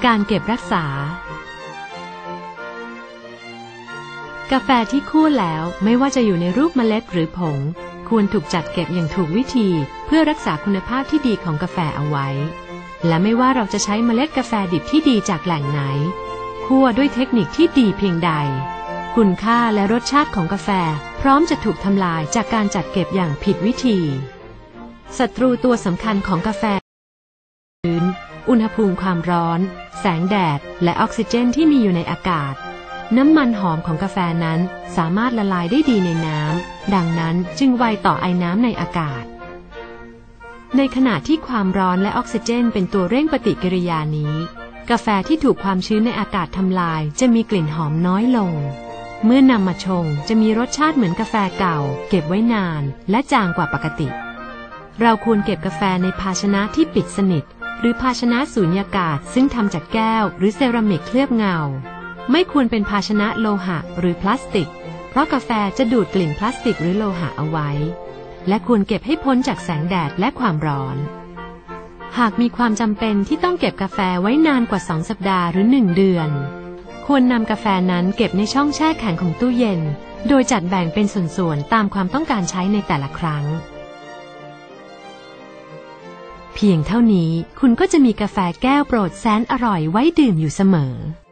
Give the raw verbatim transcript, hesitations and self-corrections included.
การเก็บรักษา กาแฟที่คั่วแล้วไม่ว่าจะอยู่ในรูปเมล็ดหรือผงควรถูกจัดเก็บอย่างถูกวิธีเพื่อรักษาคุณภาพที่ดีของกาแฟเอาไว้และไม่ว่าเราจะใช้เมล็ดกาแฟดิบที่ดีจากแหล่งไหนคั่วด้วยเทคนิคที่ดีเพียงใดคุณค่าและรสชาติของกาแฟพร้อมจะถูกทำลายจากการจัดเก็บอย่างผิดวิธีศัตรูตัวสำคัญของกาแฟพื้นอุณหภูมิความร้อนแสงแดดและออกซิเจนที่มีอยู่ในอากาศน้ำมันหอมของกาแฟนั้นสามารถละลายได้ดีในน้ำดังนั้นจึงไวต่อไอน้ำในอากาศในขณะที่ความร้อนและออกซิเจนเป็นตัวเร่งปฏิกิริยานี้กาแฟที่ถูกความชื้นในอากาศทำลายจะมีกลิ่นหอมน้อยลงเมื่อนำมาชงจะมีรสชาติเหมือนกาแฟเก่าเก็บไว้นานและจางกว่าปกติเราควรเก็บกาแฟในภาชนะที่ปิดสนิทหรือภาชนะสูญญากาศซึ่งทำจากแก้วหรือเซรามิกเคลือบเงาไม่ควรเป็นภาชนะโลหะหรือพลาสติกเพราะกาแฟจะดูดกลิ่นพลาสติกหรือโลหะเอาไว้และควรเก็บให้พ้นจากแสงแดดและความร้อนหากมีความจำเป็นที่ต้องเก็บกาแฟไว้นานกว่าสองสัปดาห์หรือหนึ่งเดือนควรนำกาแฟนั้นเก็บในช่องแช่แข็งของตู้เย็นโดยจัดแบ่งเป็นส่วนๆตามความต้องการใช้ในแต่ละครั้งเพียงเท่านี้คุณก็จะมีกาแฟแก้วโปรดแสนอร่อยไว้ดื่มอยู่เสมอ